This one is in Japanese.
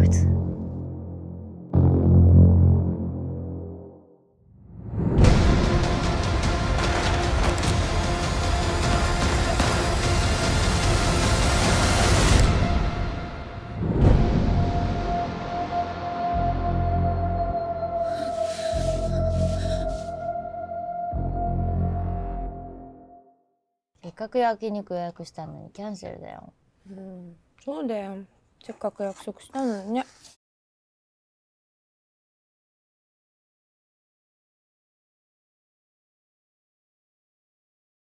靴。せっかく焼肉予約したのにキャンセルだよ。 そうだよ。せっかく約束したのにね。